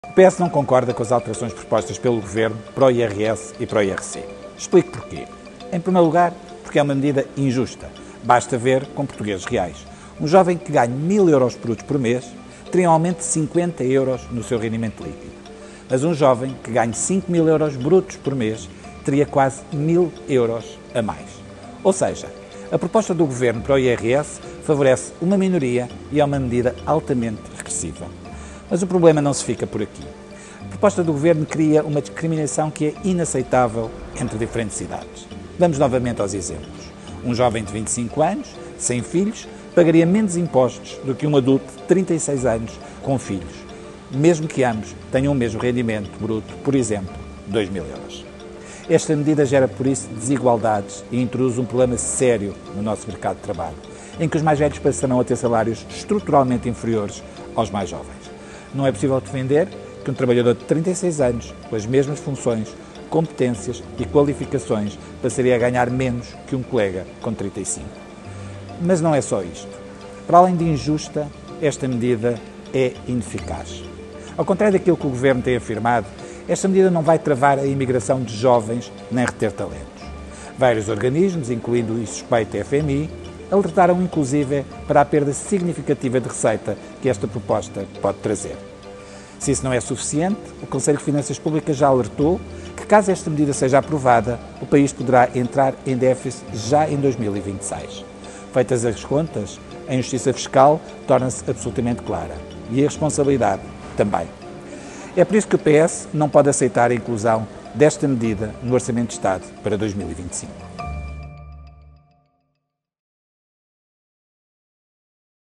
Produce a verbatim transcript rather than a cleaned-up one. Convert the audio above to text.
O P S não concorda com as alterações propostas pelo Governo para o I R S e para o I R C. Explico porquê. Em primeiro lugar, porque é uma medida injusta. Basta ver com portugueses reais. Um jovem que ganhe mil euros brutos por mês teria um aumento de cinquenta euros no seu rendimento líquido. Mas um jovem que ganhe cinco mil euros brutos por mês teria quase mil euros a mais. Ou seja, a proposta do Governo para o I R S favorece uma minoria e é uma medida altamente regressiva. Mas o problema não se fica por aqui. A proposta do Governo cria uma discriminação que é inaceitável entre diferentes idades. Vamos novamente aos exemplos. Um jovem de vinte e cinco anos, sem filhos, pagaria menos impostos do que um adulto de trinta e seis anos com filhos, mesmo que ambos tenham o mesmo rendimento bruto, por exemplo, dois mil euros. Esta medida gera, por isso, desigualdades e introduz um problema sério no nosso mercado de trabalho, em que os mais velhos passarão a ter salários estruturalmente inferiores aos mais jovens. Não é possível defender que um trabalhador de trinta e seis anos, com as mesmas funções, competências e qualificações, passaria a ganhar menos que um colega com trinta e cinco. Mas não é só isto. Para além de injusta, esta medida é ineficaz. Ao contrário daquilo que o Governo tem afirmado, esta medida não vai travar a imigração de jovens nem reter talentos. Vários organismos, incluindo o suspeito F M I, alertaram inclusive para a perda significativa de receita que esta proposta pode trazer. Se isso não é suficiente, o Conselho de Finanças Públicas já alertou que, caso esta medida seja aprovada, o país poderá entrar em déficit já em dois mil e vinte e seis. Feitas as contas, a injustiça fiscal torna-se absolutamente clara e a responsabilidade também. É por isso que o P S não pode aceitar a inclusão desta medida no Orçamento de Estado para dois mil e vinte e cinco.